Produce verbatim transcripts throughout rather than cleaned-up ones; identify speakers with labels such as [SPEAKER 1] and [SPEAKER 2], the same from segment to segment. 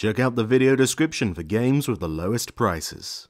[SPEAKER 1] Check out the video description for games with the lowest prices.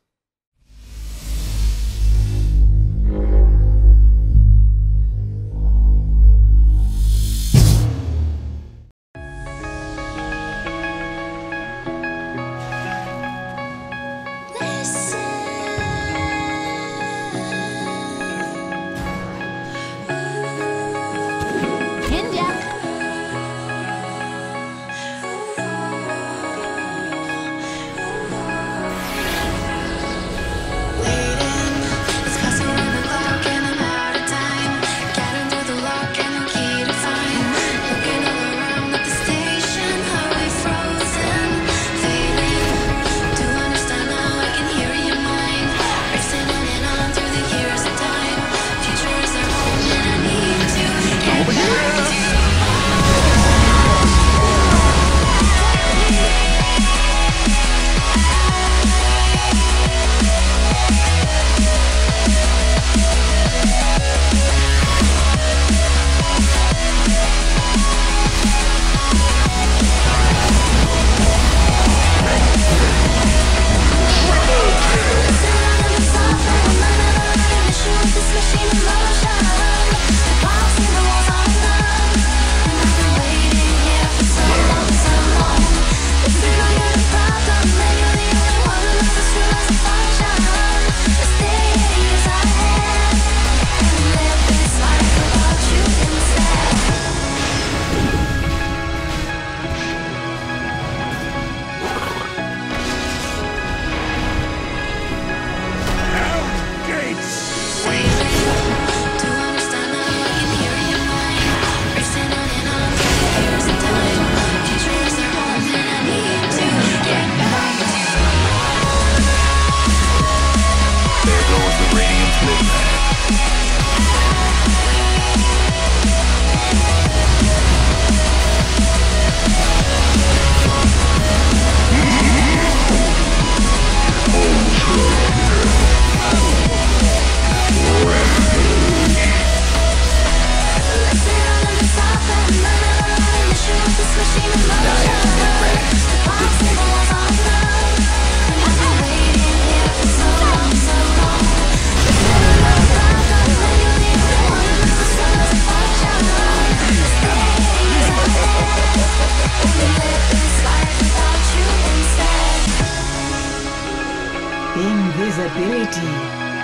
[SPEAKER 2] Invisibility.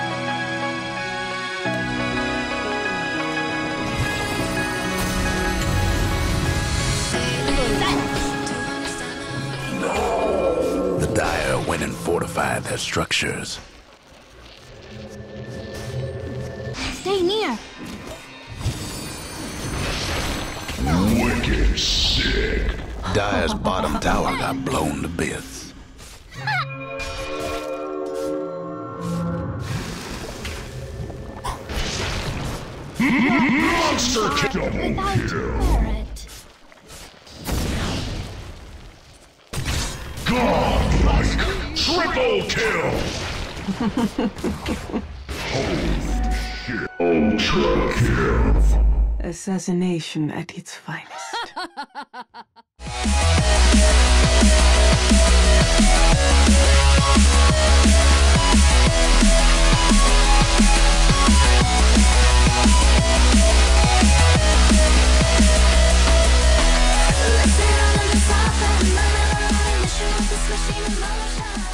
[SPEAKER 3] The Dire went and fortified their structures.
[SPEAKER 4] Stay near.
[SPEAKER 5] Wicked sick.
[SPEAKER 3] Dire's bottom tower got blown to bits.
[SPEAKER 5] Monster kill. Double kill. Godlike. Triple kill. Holy shit. Ultra kill.
[SPEAKER 2] Assassination at its finest.
[SPEAKER 4] Let's sit on the sofa, machine in motion.